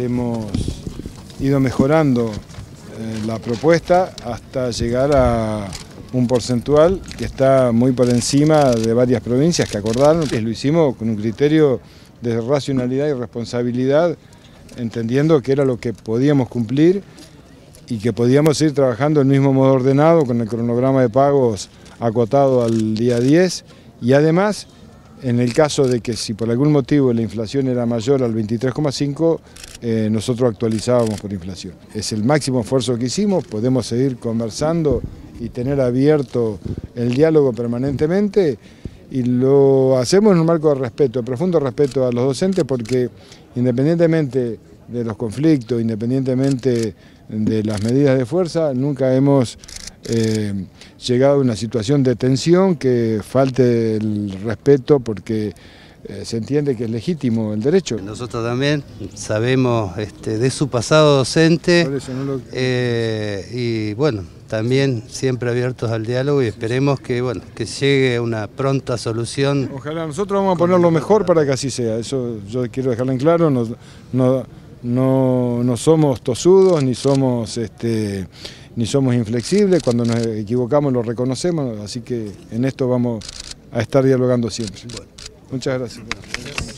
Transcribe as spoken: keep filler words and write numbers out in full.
Hemos ido mejorando eh, la propuesta hasta llegar a un porcentual que está muy por encima de varias provincias que acordaron. Lo hicimos con un criterio de racionalidad y responsabilidad, entendiendo que era lo que podíamos cumplir y que podíamos ir trabajando el mismo modo ordenado con el cronograma de pagos acotado al día diez y además, en el caso de que si por algún motivo la inflación era mayor al veintitrés coma cinco, eh, nosotros actualizábamos por inflación. Es el máximo esfuerzo que hicimos, podemos seguir conversando y tener abierto el diálogo permanentemente y lo hacemos en un marco de respeto, de profundo respeto a los docentes, porque independientemente de los conflictos, independientemente de las medidas de fuerza, nunca hemos eh, llegado a una situación de tensión que falte el respeto porque eh, se entiende que es legítimo el derecho. Nosotros también sabemos este, de su pasado docente. Por eso no lo... eh, y bueno, también siempre abiertos al diálogo y esperemos que, bueno, que llegue una pronta solución. Ojalá, nosotros vamos a poner lo mejor para que así sea, eso yo quiero dejarlo en claro. No, no, no, no somos tosudos ni somos, este, ni somos inflexibles, cuando nos equivocamos lo reconocemos, así que en esto vamos a estar dialogando siempre. Bueno. Muchas gracias.